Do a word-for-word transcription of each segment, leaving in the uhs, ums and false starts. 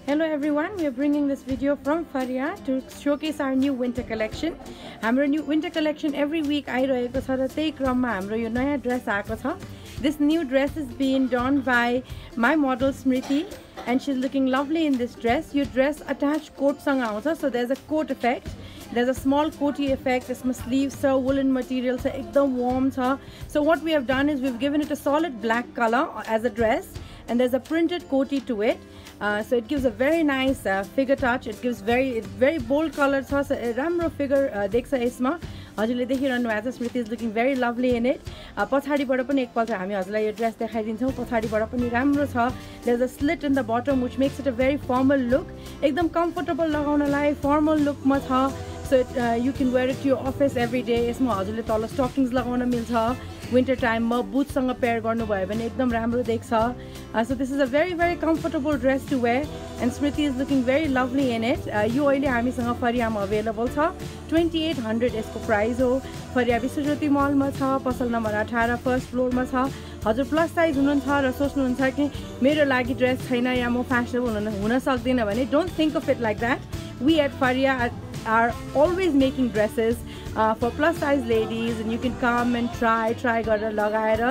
Hello everyone, we are bringing this video from Faria to showcase our new winter collection. Our new winter collection every week आइरहेको छ र त्यही क्रममा हाम्रो यो नयाँ ड्रेस आएको छ. This new dress is being done by my model Smriti and she's looking lovely in this dress. Your dress attached coat सँग आउँछ, so there's a coat effect. There's a small coaty effect. It's my sleeves, so woolen material, so ekdam warm cha. So what we have done is we've given it a solid black color as a dress, and there's a printed coaty to it. Uh, so it gives a very nice uh, figure touch. It gives very very bold color cha. So राम्रो figure देख्छ यसमा. हजुरले देखिरहनु भएको छ. Smriti is looking very lovely in it. पछाडीबाट पनि एकपल्ट हामी हजुरलाई यो ड्रेस देखाइदिन्छौँ. पछाडीबाट पनि राम्रो छ. There's a slit in the bottom which makes it a very formal look. एकदम comfortable लगाउनलाई formal look मा छ. So it, uh, you can wear it to your office every day. यसमा हजुरले तल stockings लगाउन मिल्छ. Winter time ma boots सँग pair गर्नु भयो भने एकदम राम्रो देख्छ. Uh, so this is a very very comfortable dress to wear and Smriti is looking very lovely in it. Uh, यो अहिले हामीसँग फरियामा available छ. twenty-eight hundred यसको प्राइस हो. फरिया विश्वज्योति मल मा छ. पसल नम्बर अठार फर्स्ट फ्लोर मा छ. हजुर प्लस साइज हुनुहुन्छ र सोच्नुहुन्छ कि मेरो लागि ड्रेस छैन या म फ्याशनेबल हुन सक्दिन भने don't think of it like that. We at Faria are always making dresses uh, for plus size ladies and you can come and try try गरेर लगाएर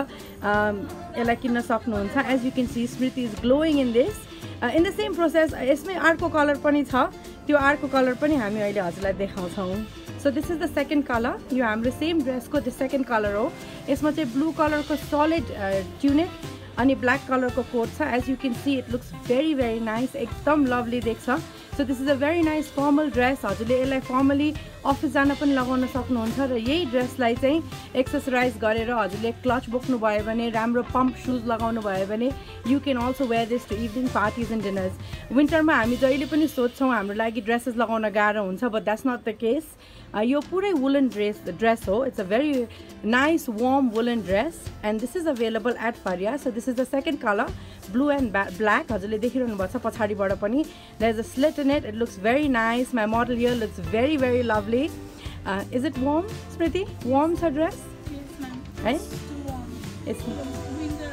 यसलाई किन्न सक्नुहुन्छ. As you can see, Smriti is glowing in this. Uh, in the same process, यसमै अर्को colour पनि छ. त्यो अर्को कलर पनि हामी अहिले हजुरलाई देखाउँछौँ. So this is the second color. यो हाम्रो same dress को the second color हो. यसमा चाहिँ blue color को solid uh, tunic अनि black color को coat छ. As you can see, it looks very very nice. एकदम lovely देख्छ. So this is a very nice formal dress. हजुरले यसलाई formally office जान पनि लगाउन सक्नुहुन्छ र यही ड्रेसलाई चाहिँ एक्सेसराइज गरेर हजुरले क्लच बोक्नु भयो भने राम्रो पम्प शूज लगाउनु भयो भने you can also wear this to evening parties and dinners. विन्टरमा हामी जहिले पनि सोच्छौँ हाम्रो लागि ड्रेसेस लगाउन गाह्रो हुन्छ, but that's not the case. Uh, यो पुरै woolen dress dress हो. It's a very nice warm woolen dress and this is available at Faria. So this is the second color, blue and black. हजुरले देखिरहनु भएको छ पछाडीबाट पनि. There's a slit in it. It looks very nice. My model here looks very very lovely. Uh, is it warm, Smriti? Warm her dress? Yes, ma'am. Hey? It's too warm. It's winter.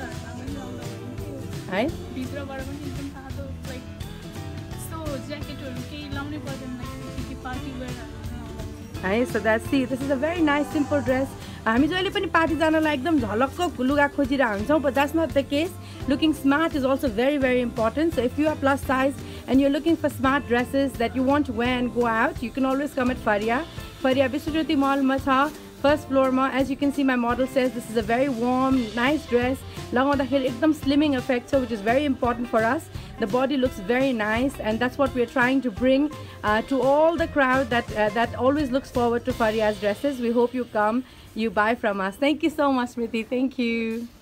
Hey? भित्रबाट पनि एकदम तातो, like so ज्याकेटहरु केही लाउनै पर्दैन, like के party where. Hey, so that's see. This is a very nice simple dress. हामी जहिले पनि पार्टी जानलाई एकदम झलक्क लुगा खोजिरहेको हुन्छौँ, but that's not the case. Looking smart is also very very important. So if you are plus size and you're looking for smart dresses that you want to wear and go out, you can always come at Faria. Faria Vishwajyoti मल मा छ, first floor ma. As you can see, my model says this is a very warm nice dress. लगाउँदाखेरि एकदम slimming effect, so which is very important for us. The body looks very nice and that's what we're trying to bring uh, to all the crowd that uh, that always looks forward to Faria's dresses. We hope you come, you buy from us. Thank you so much, Smriti. Thank you.